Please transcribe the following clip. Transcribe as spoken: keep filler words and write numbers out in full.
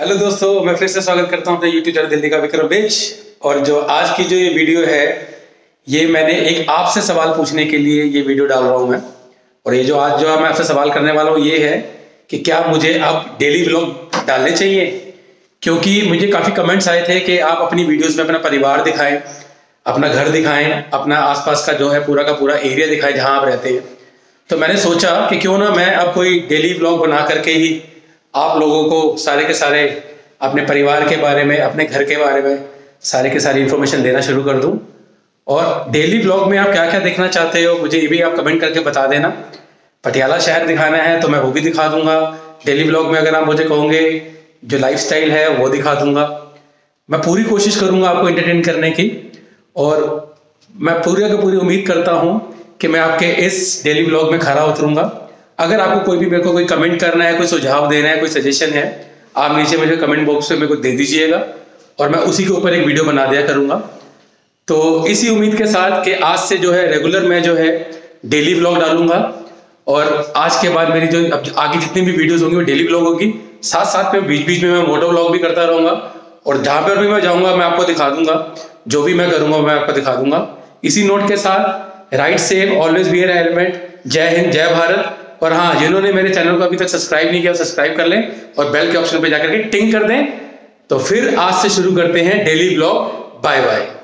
Hello दोस्तों, मैं फिर से स्वागत करता हूं अपने यूट्यूब चैनल दिल्ली का विक्रम बेच। और जो आज की जो ये वीडियो है, ये मैंने एक आपसे सवाल पूछने के लिए ये वीडियो डाल रहा हूं मैं। और ये जो आज जो मैं आपसे सवाल करने वाला हूं ये है कि क्या मुझे अब डेली व्लॉग डालने चाहिए, क्योंकि मुझे काफ़ी कमेंट्स आए थे कि आप अपनी वीडियोज़ में अपना परिवार दिखाएं, अपना घर दिखाएं, अपना आसपास का जो है पूरा का पूरा एरिया दिखाएं जहाँ आप रहते हैं। तो मैंने सोचा कि क्यों ना मैं अब कोई डेली व्लॉग बना करके ही आप लोगों को सारे के सारे अपने परिवार के बारे में, अपने घर के बारे में सारे के सारी इन्फॉर्मेशन देना शुरू कर दूं। और डेली व्लॉग में आप क्या क्या देखना चाहते हो मुझे ये भी आप कमेंट करके बता देना। पटियाला शहर दिखाना है तो मैं वो भी दिखा दूंगा डेली व्लॉग में। अगर आप मुझे कहोगे जो लाइफस्टाइल है वो दिखा दूंगा। मैं पूरी कोशिश करूंगा आपको एंटरटेन करने की, और मैं पूरी का पूरी उम्मीद करता हूं कि मैं आपके इस डेली व्लॉग में खरा उतरूंगा। अगर आपको कोई भी मेरे को कोई कमेंट करना है, कोई सुझाव देना है, कोई सजेशन है, आप नीचे मुझे कमेंट बॉक्स में मेरे को दे दीजिएगा और मैं उसी के ऊपर एक वीडियो बना दिया करूंगा। तो इसी उम्मीद के साथ कि आज से जो है रेगुलर मैं जो है डेली व्लॉग डालूंगा। और आज के बाद मेरी जो अब आगे जितनी भी वीडियोस होंगी वो डेली व्लॉग होगी। साथ साथ में बीच बीच में मैं मोटो व्लॉग भी करता रहूंगा, और जहां पर भी मैं जाऊंगा मैं आपको दिखा दूंगा। जो भी मैं करूंगा मैं आपको दिखा दूंगा। इसी नोट के साथ ride safe, always wear helmet. जय हिंद, जय भारत। और हाँ, जिन्होंने मेरे चैनल को अभी तक सब्सक्राइब नहीं किया सब्सक्राइब कर लें और बेल के ऑप्शन पे जाकर के टिंग कर दें। तो फिर आज से शुरू करते हैं डेली व्लॉग। Bye bye.